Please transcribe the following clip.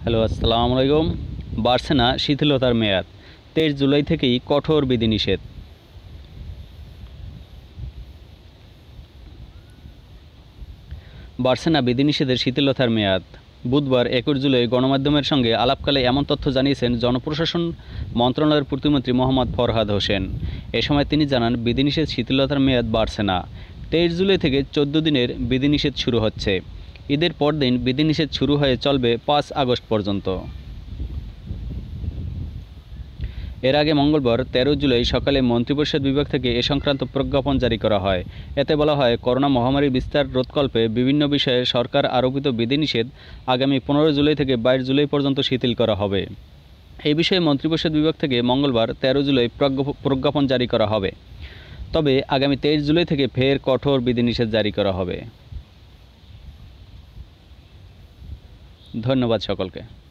Hello, আসসালামু আলাইকুম। বাড়ছে না শিথিলতার মেয়াদ, 23 জুলাই থেকেই কঠোর বিধিনিষেধ। বাড়ছে না বিধিনিষেধের শিথিলতার মেয়াদ। বুধবার 21 জুলাই গণমাধ্যমের সঙ্গে আলাপকালে এমন তথ্য জানিয়েছেন জনপ্রশাসন মন্ত্রণালয়ের প্রতিমন্ত্রী মোহাম্মদ ফরহাদ হোসেন। এ সময় তিনি জানান, বিধিনিষেধ শিথিলতার মেয়াদ বাড়ছে না। 23 জুলাই থেকে 14 দিনের বিধিনিষেধ শুরু হচ্ছে। ঈদের পরদিন বিধিনিষেধ শুরু হয়ে চলবে 5 আগস্ট পর্যন্ত। এর আগে মঙ্গলবার 13 জুলাই সকালে মন্ত্রিপরিষদ বিভাগ থেকে এ সংক্রান্ত প্রজ্ঞাপন জারি করা হয়। এতে বলা হয়, করোনা মহামারীর বিস্তার রোধকল্পে বিভিন্ন বিষয়ে সরকার আরোপিত বিধিনিষেধ আগামী 15 জুলাই থেকে 22 জুলাই পর্যন্ত শিথিল করা হবে। এই বিষয়ে মন্ত্রিপরিষদ বিভাগ থেকে মঙ্গলবার 13 জুলাই প্রজ্ঞাপন জারি করা হবে। তবে আগামী 23 জুলাই থেকে ফের কঠোর বিধিনিষেধ জারি করা হবে। ধন্যবাদ সকলকে।